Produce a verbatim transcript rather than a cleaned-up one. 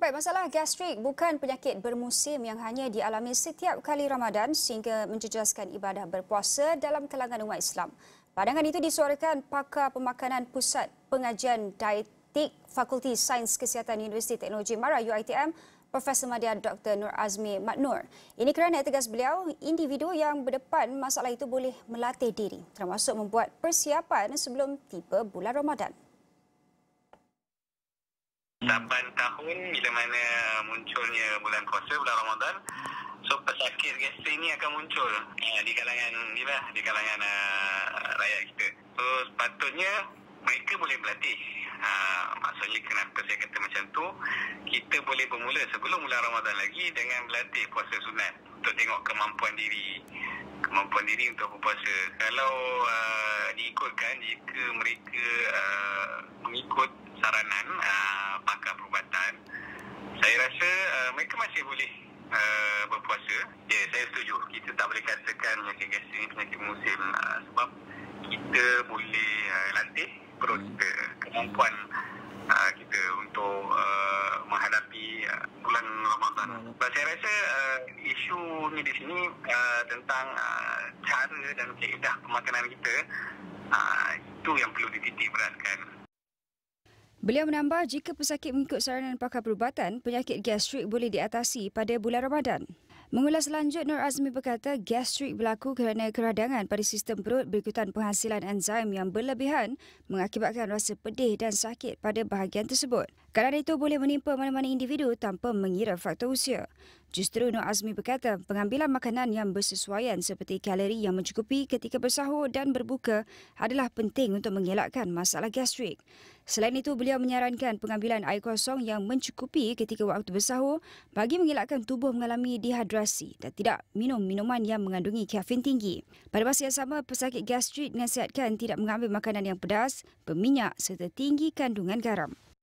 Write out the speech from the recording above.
Baik, masalah gastrik bukan penyakit bermusim yang hanya dialami setiap kali Ramadan sehingga menjejaskan ibadah berpuasa dalam kalangan umat Islam. Pandangan itu disuarakan pakar pemakanan Pusat Pengajian Dietik Fakulti Sains Kesihatan Universiti Teknologi Mara U I T M, Profesor Madya Doktor Nur Azmi Maknur. Ini kerana tegas beliau, individu yang berdepan masalah itu boleh melatih diri, termasuk membuat persiapan sebelum tiba bulan Ramadan. lapan tahun bila mana munculnya bulan puasa, bulan Ramadan, so pesakit gastrik ni akan muncul uh, di kalangan ni lah, di kalangan uh, rakyat kita. So sepatutnya mereka boleh berlatih. Uh, maksudnya kenapa saya kata macam tu, kita boleh bermula sebelum bulan Ramadan lagi dengan berlatih puasa sunat untuk tengok kemampuan diri kemampuan diri untuk berpuasa. Kalau uh, diikutkan, jika mereka uh, mengikut saranan uh, pakar perubatan, saya rasa uh, mereka masih boleh uh, berpuasa. Ya, saya setuju. Kita tak boleh katakan penyakit gastrik ini penyakit musim uh, sebab kita boleh uh, latih perut kita, kemampuan uh, kita untuk uh, menghadapi uh, bulan Ramadan. Sebab saya rasa uh, isu ni di sini uh, tentang uh, cara dan kaedah pemakanan kita, uh, itu yang perlu dititik beratkan. Beliau menambah, jika pesakit mengikut saranan pakar perubatan, penyakit gastrik boleh diatasi pada bulan Ramadan. Mengulas lanjut, Nur Azmi berkata gastrik berlaku kerana keradangan pada sistem perut berikutan penghasilan enzim yang berlebihan mengakibatkan rasa pedih dan sakit pada bahagian tersebut. Keadaan itu boleh menimpa mana-mana individu tanpa mengira faktor usia. Justru Nur Azmi berkata pengambilan makanan yang bersesuaian seperti kalori yang mencukupi ketika bersahur dan berbuka adalah penting untuk mengelakkan masalah gastrik. Selain itu, beliau menyarankan pengambilan air kosong yang mencukupi ketika waktu bersahur bagi mengelakkan tubuh mengalami dehidrasi dan tidak minum minuman yang mengandungi kafein tinggi. Pada masa yang sama, pesakit gastrik dinasihatkan tidak mengambil makanan yang pedas, berminyak serta tinggi kandungan garam.